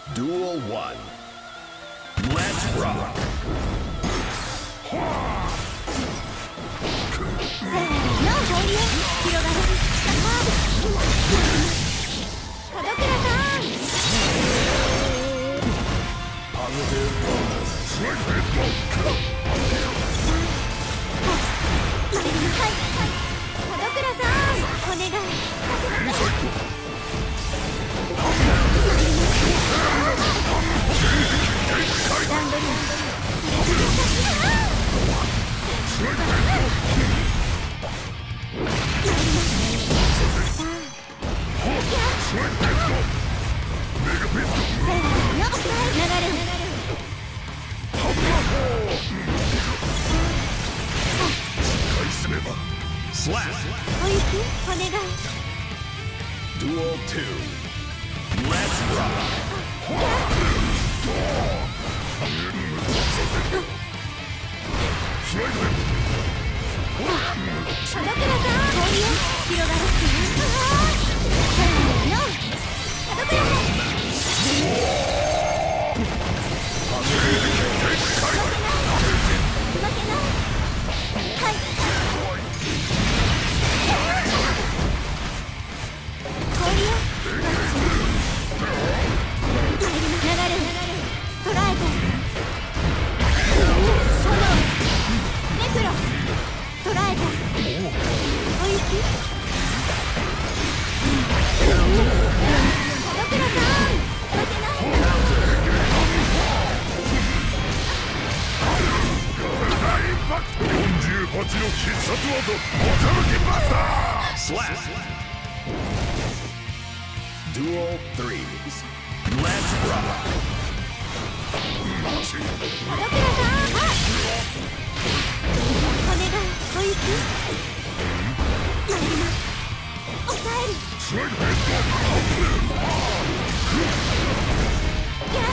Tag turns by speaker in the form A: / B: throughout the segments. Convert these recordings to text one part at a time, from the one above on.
A: Duel 1. Let's rock!
B: せーの、本流広がる。門倉さん。
A: Positive bonus.
B: はい、門倉さん、お願い。ランドリー。
A: Slap!
B: おゆき、お願い。
A: Duel 2. Let's rock!
B: 門倉さん、本流広がる。せーの、門倉さん。負けない。はい。本流流れ捉えて。炎ネクロ捉えて。おゆき門倉さん、負けない。
A: 48の必殺技、おたまきマスター Slap! Duel 3. Let's rock!
B: 門倉さん、お願い。おゆき参ります。抑える。いや、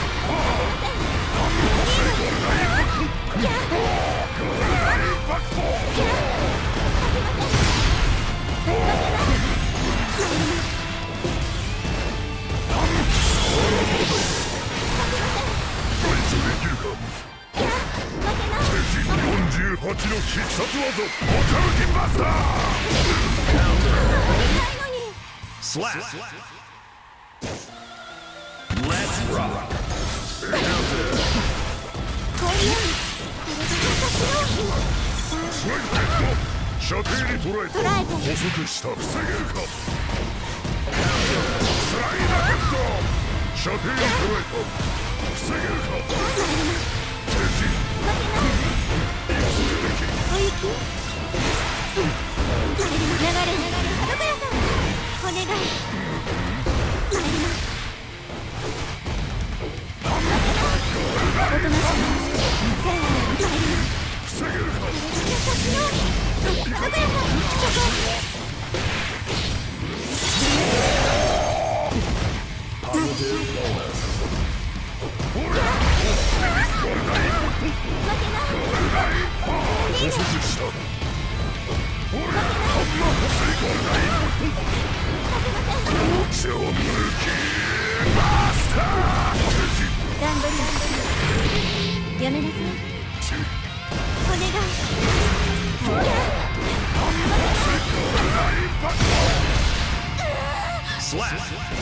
B: いや、
A: 48の必殺技、おたまきマスター Slap! Let's rock! 射程に捉えた捕捉した防げるかスライダーヘッド射程に捉えた防げるか停止
B: おゆき流れ門倉さん、お願い。参ります。おとなしく。せーの、参ります。
A: 防げるか
B: 門倉さん、そこ。
A: Positive bonus
B: 負けない。
A: 捕捉した超無機マスター
B: ランドリーやめなさい。お願い。
A: Slap!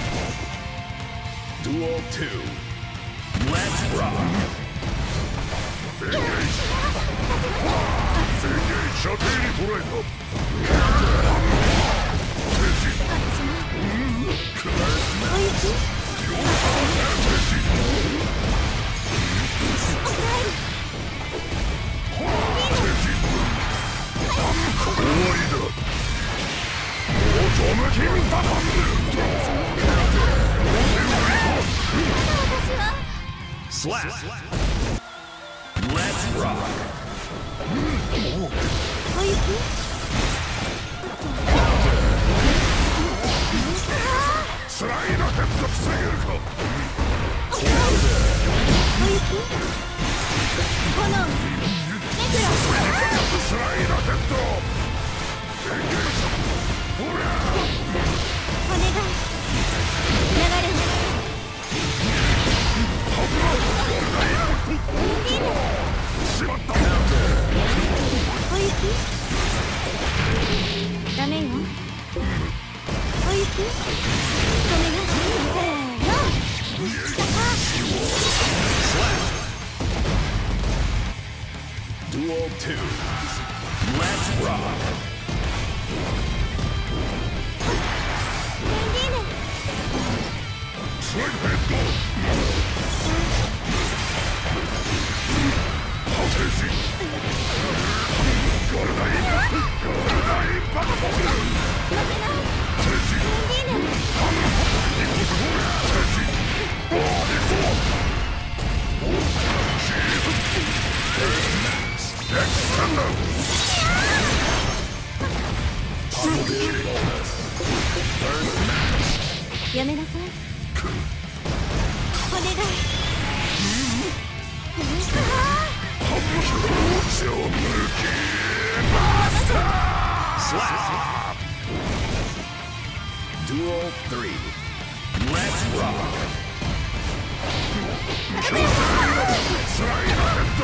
A: Duel 2. Let's rock! Engage! Engage! 射程に捉えた停止
B: おゆき
A: 終わりだオートムキンバトルSlap! Let's rock!
B: おゆき
A: スライドヘッド防げるか
B: おゆき炎ネクロ
A: スライドヘッドほら
B: お願い。流れ
A: 2. Let's rock. スライドヘッド。破天使。ゴールダインパクト。天使。
B: やめなさい。お願い。
A: Duel 3. Let's rock. スライドヘッド。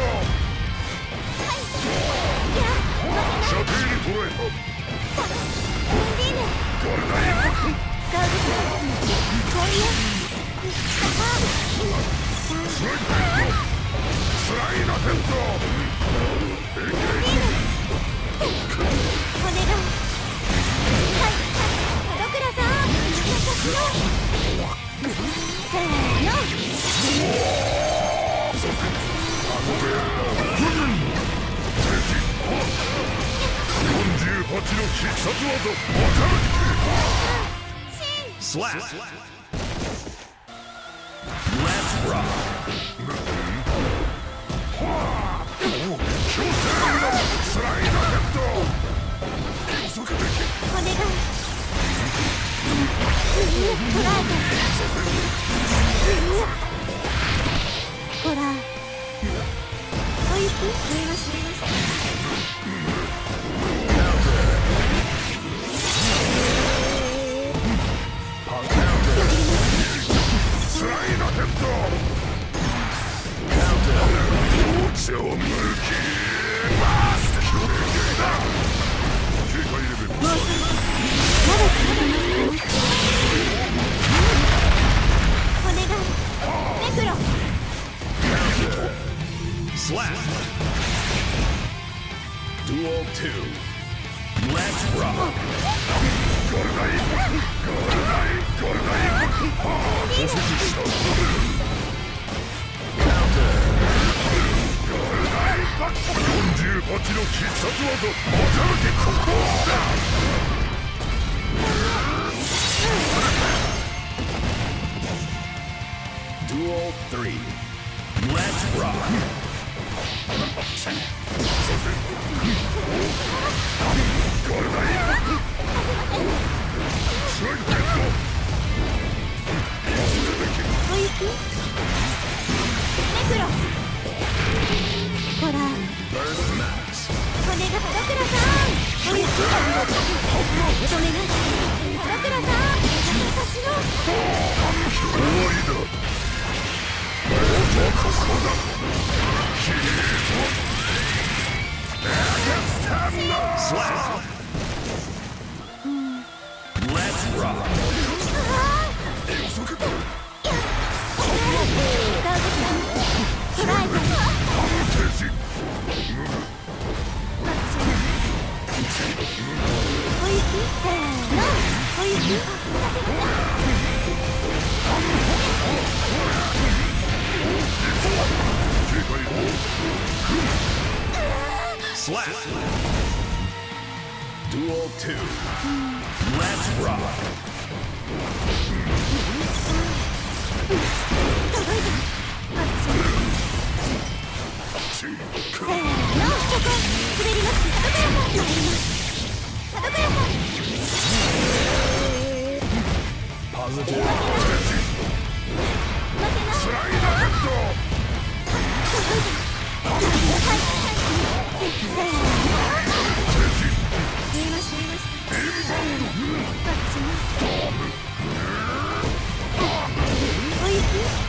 A: 射程に捉えた。ゴールダインパクト。
B: 使うべきだ。こういう。
A: スライドヘッド。スライドヘッド。
B: お願い。はい。門倉さん。私の。せーの。
A: 48の必殺技。Slap. Let's rock. スライドヘッド。予測でき。
B: お願い。捕らえた。ほら。お雪。見えました。
A: スライドヘッド。超無気バースト。警戒レベル。
B: まだ体ますか。お願い。ネクロ。
A: Slap. Duel 2. Let's rock. ゴールダイン。捕捉した。ゴールダイン48の必殺技。また抜けここだ。Duel 3. Let's rock. ゴールダイン。スライドヘッド。
B: お雪。ネクロ。ほら。お願い。門倉さん。お雪。お願い。門倉さん。私の。
A: 終わりだ。ここだ。ヒート。Slap. Let's rock. 予測だ。
B: 捕らえた。
A: 天使。
B: お雪。せーの。お雪。
A: Slap. Duel 2. Let's rock.
B: 届いた。せーの。そこ。滑ります。門倉さん。参ります。門倉さん。
A: Positive.
B: 負けない。
A: スライドヘッド。
B: 見えました。お雪。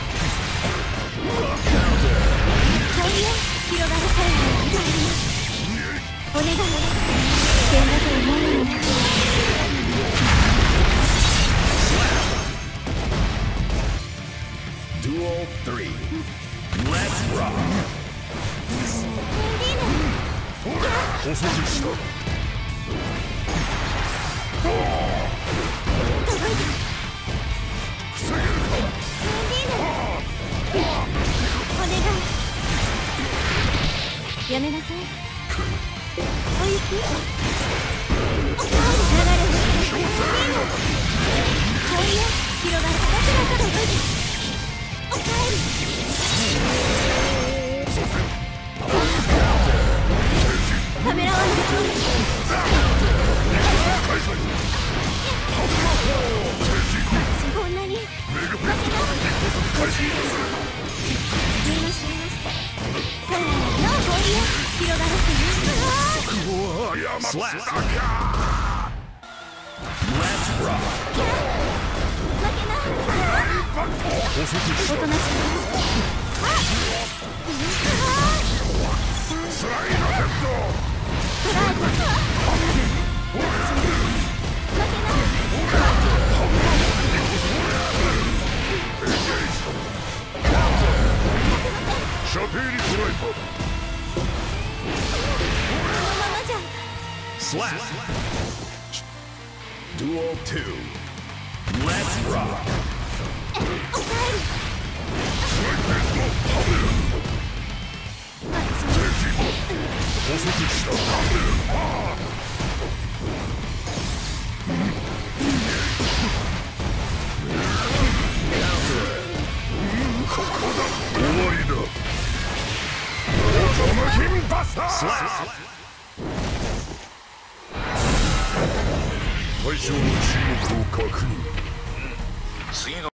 B: 海へ広がる空を見ます。お願い。危険だと思うよね。
A: Duel 3. Let's rock.
B: リーナ。
A: 捕捉した
B: 届いた。
A: 防げるか
B: お願い。やめなさい。お行き。流れ氷よ、広がる。だから届いた。お帰り。ためらわない。こんなに見えましたさあ、よう氷よ、広がる。
A: 山だか
B: 負けない。
A: 捕捉した
B: おとなしく。
A: スライドヘッド
B: トライブ。負けない。
A: 射程に捉えた
B: このままじゃ。
C: Slap. Duel 2. Let's rock.
B: お帰り。
A: 捕捉したここだ終わりだオートマヒンバスター
C: Slap.
A: 対象の注目を確認次の